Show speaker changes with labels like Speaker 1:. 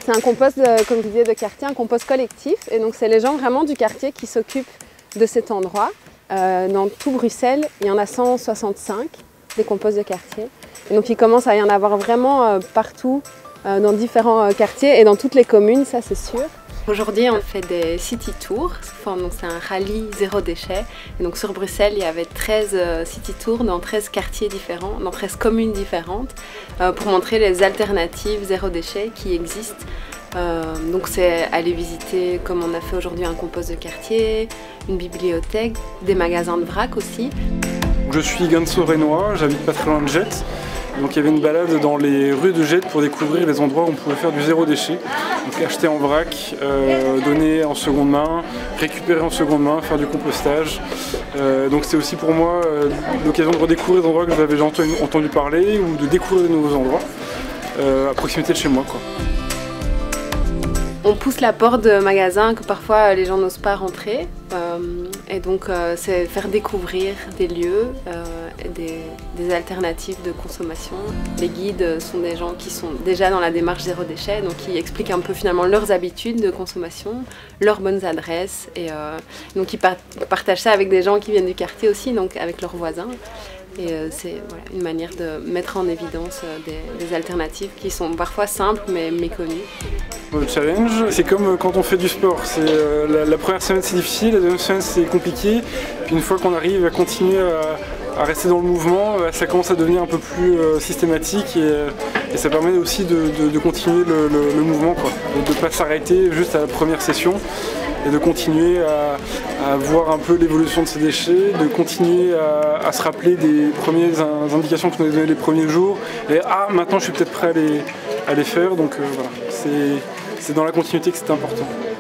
Speaker 1: C'est un compost, comme je disais, de quartier, un compost collectif. Et donc c'est les gens vraiment du quartier qui s'occupent de cet endroit. Dans tout Bruxelles, il y en a 165 des composts de quartier. Et donc il commence à y en avoir vraiment partout, dans différents quartiers et dans toutes les communes, ça c'est sûr. Aujourd'hui, on fait des city tours, donc c'est un rallye zéro déchet. Et donc sur Bruxelles, il y avait 13 city tours dans 13 quartiers différents, dans 13 communes différentes, pour montrer les alternatives zéro déchet qui existent. Donc c'est aller visiter, comme on a fait aujourd'hui, un compost de quartier, une bibliothèque, des magasins de vrac aussi.
Speaker 2: Je suis Ganso-Rénois, j'habite pas très loin de Jette. Donc il y avait une balade dans les rues de Jette pour découvrir les endroits où on pouvait faire du zéro déchet. Donc acheter en vrac, donner en seconde main, récupérer en seconde main, faire du compostage. Donc c'est aussi pour moi l'occasion de redécouvrir des endroits que j'avais déjà entendu parler ou de découvrir de nouveaux endroits à proximité de chez moi, quoi.
Speaker 1: On pousse la porte de magasins que parfois les gens n'osent pas rentrer. Et donc c'est faire découvrir des lieux, des alternatives de consommation. Les guides sont des gens qui sont déjà dans la démarche zéro déchet, donc qui expliquent un peu finalement leurs habitudes de consommation, leurs bonnes adresses. Et donc ils partagent ça avec des gens qui viennent du quartier aussi, donc avec leurs voisins. Et c'est une manière de mettre en évidence des alternatives qui sont parfois simples mais méconnues.
Speaker 2: Le challenge, c'est comme quand on fait du sport. La première semaine c'est difficile, la deuxième semaine c'est compliqué. Puis une fois qu'on arrive à continuer à rester dans le mouvement, ça commence à devenir un peu plus systématique et ça permet aussi de continuer le mouvement, quoi. De ne pas s'arrêter juste à la première session et de continuer à voir un peu l'évolution de ces déchets, de continuer à se rappeler des premières indications que nous avaient données les premiers jours et maintenant je suis peut-être prêt à les faire, donc voilà, c'est dans la continuité que c'est important.